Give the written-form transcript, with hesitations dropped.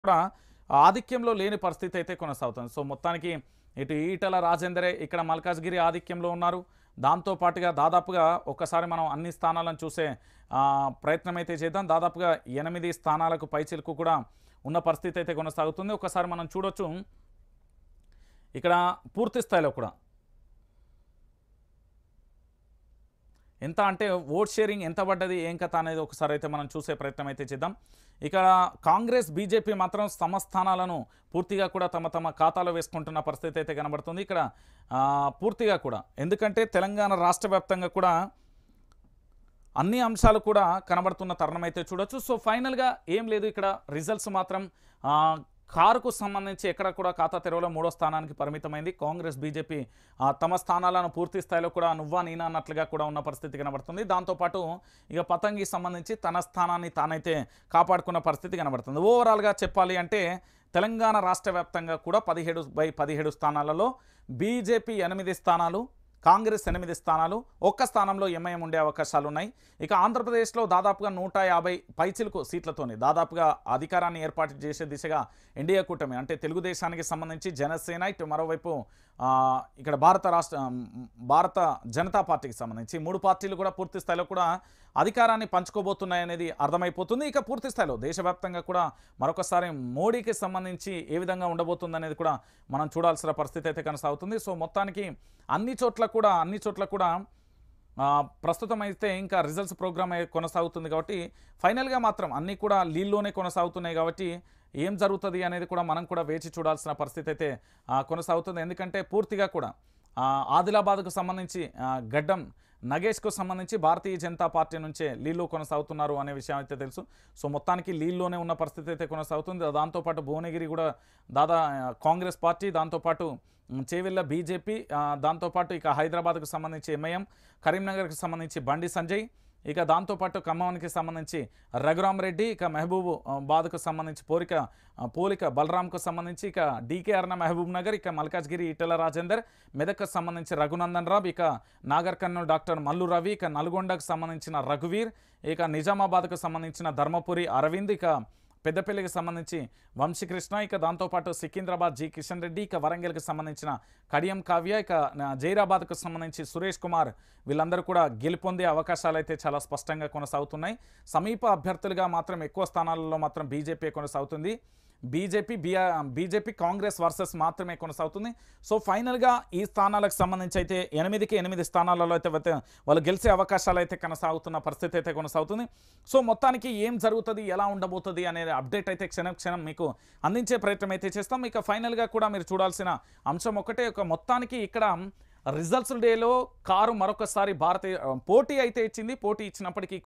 కూడా ఆధిక్యంలో లేని పరిస్థితి అయితే కొనసాగుతుంది. సో మొత్తానికి ఇటు ఈటల రాజేందరే ఇక్కడ మల్కాజ్గిరి ఆధిక్యంలో ఉన్నారు. దాంతో పాటుగా దాదాపుగా ఒక్కసారి మనం అన్ని స్థానాలను చూసే ప్రయత్నం అయితే చేద్దాం. దాదాపుగా 8 స్థానాలకు పైచిలుకు కూడా ఉన్న పరిస్థితి అయితే కొనసాగుతుంది. ఒకసారి మనం చూడొచ్చు ఇక్కడ పూర్తి స్థాయిలో కూడా ఎంత అంటే ఓట్ షేరింగ్ ఎంత పడ్డది ఏం కథ అనేది ఒకసారి అయితే మనం చూసే ప్రయత్నం అయితే చేద్దాం. ఇక్కడ కాంగ్రెస్ బీజేపీ మాత్రం తమ స్థానాలను పూర్తిగా కూడా తమ ఖాతాలో వేసుకుంటున్న పరిస్థితి అయితే కనబడుతుంది. ఇక్కడ పూర్తిగా కూడా ఎందుకంటే తెలంగాణ రాష్ట్ర వ్యాప్తంగా కూడా అన్ని అంశాలు కూడా కనబడుతున్న తరుణం అయితే చూడొచ్చు. సో ఫైనల్గా ఏం లేదు, ఇక్కడ రిజల్ట్స్ మాత్రం కారుకు సంబంధించి ఎక్కడ కూడా ఖాతా తెరవలో 3వ స్థానానికి పరిమితమైంది. కాంగ్రెస్ బీజేపీ తమ స్థానాలను పూర్తి స్థాయిలో కూడా నువ్వా నేనా అన్నట్లుగా కూడా ఉన్న పరిస్థితి కనబడుతుంది. దాంతోపాటు ఇక పతంగి సంబంధించి తన స్థానాన్ని తానైతే కాపాడుకున్న పరిస్థితి కనబడుతుంది. ఓవరాల్గా చెప్పాలి అంటే తెలంగాణ రాష్ట్ర వ్యాప్తంగా కూడా 17/17 స్థానాలలో బీజేపీ 8 స్థానాలు, కాంగ్రెస్ 8 స్థానాలు, ఒక్క స్థానంలో ఎంఐఎం ఉండే అవకాశాలు ఉన్నాయి. ఇక ఆంధ్రప్రదేశ్లో దాదాపుగా 150 పైచిలకు సీట్లతోని దాదాపుగా అధికారాన్ని ఏర్పాటు చేసే దిశగా ఎన్డీఏ కూటమి అంటే తెలుగుదేశానికి సంబంధించి జనసేన, ఇటు మరోవైపు ఇక్కడ భారత జనతా పార్టీకి సంబంధించి 3 పార్టీలు కూడా పూర్తి స్థాయిలో కూడా అధికారాన్ని పంచుకోబోతున్నాయనేది అర్థమైపోతుంది. ఇక పూర్తి స్థాయిలో దేశవ్యాప్తంగా కూడా మరొకసారి మోడీకి సంబంధించి ఏ విధంగా ఉండబోతుందనేది కూడా మనం చూడాల్సిన పరిస్థితి అయితే కొనసాగుతుంది. సో మొత్తానికి అన్ని చోట్ల కూడా ప్రస్తుతం అయితే ఇంకా రిజల్ట్స్ ప్రోగ్రామ్ కొనసాగుతుంది కాబట్టి ఫైనల్గా మాత్రం అన్నీ కూడా లీల్లోనే కొనసాగుతున్నాయి కాబట్టి ఏం జరుగుతుంది అనేది కూడా మనం కూడా వేచి చూడాల్సిన పరిస్థితి అయితే కొనసాగుతుంది. ఎందుకంటే పూర్తిగా కూడా ఆదిలాబాద్కు సంబంధించి గడ్డం నగేష్కు సంబంధించి భారతీయ జనతా పార్టీ నుంచే లీల్లో కొనసాగుతున్నారు అనే విషయం అయితే తెలుసు. సో మొత్తానికి లీల్లోనే ఉన్న పరిస్థితి అయితే కొనసాగుతుంది. దాంతోపాటు భువనగిరి కూడా కాంగ్రెస్ పార్టీ, దాంతోపాటు చేవెళ్ళ బీజేపీ, దాంతోపాటు ఇక హైదరాబాద్కు సంబంధించి ఎంఐఎం, కరీంనగర్కి సంబంధించి బండి సంజయ్, ఇక దాంతోపాటు ఖమ్మానికి సంబంధించి రఘురామ్ రెడ్డి, ఇక మహబూబాద్కు సంబంధించి పోలిక బలరాంకు సంబంధించి ఇక డీకే అర్ణ మహబూబ్ నగర్, ఇక మల్కాజ్గిరి ఈటల రాజేందర్, మెదక్కు సంబంధించి రఘునందన్ రావు, ఇక నాగర్ కర్నూలు డాక్టర్ మల్లు రవి, ఇక నల్గొండకు సంబంధించిన రఘువీర్, ఇక నిజామాబాద్కు సంబంధించిన ధర్మపురి అరవింద్, ఇక పెద్దపల్లికి సంబంధించి వంశీకృష్ణ, ఇక దాంతోపాటు సికింద్రాబాద్ జి కిషన్ రెడ్డి, ఇక వరంగల్కి సంబంధించిన కడియం కావ్య, ఇక జైరాబాద్కు సంబంధించి సురేష్ కుమార్, వీళ్ళందరూ కూడా గెలుపొందే అవకాశాలు అయితే చాలా స్పష్టంగా కొనసాగుతున్నాయి. సమీప అభ్యర్థులుగా మాత్రం ఎక్కువ స్థానాలలో మాత్రం బీజేపీ కొనసాగుతుంది. బీజేపీ కాంగ్రెస్ వర్సెస్ మాత్రమే కొనసాగుతుంది. సో ఫైనల్గా ఈ స్థానాలకు సంబంధించి అయితే 8 స్థానాలలో అయితే వాళ్ళు గెలిచే అవకాశాలు అయితే కొనసాగుతున్న పరిస్థితి అయితే కొనసాగుతుంది. సో మొత్తానికి ఏం జరుగుతుంది, ఎలా ఉండబోతుంది అనేది అప్డేట్ అయితే క్షణం మీకు అందించే ప్రయత్నం అయితే చేస్తాం. ఇక ఫైనల్గా కూడా మీరు చూడాల్సిన అంశం ఒకటే, మొత్తానికి ఇక్కడ రిజల్ట్స్ డేలో కారు మరొకసారి పోటీ అయితే ఇచ్చింది. పోటీ ఇచ్చినప్పటికీ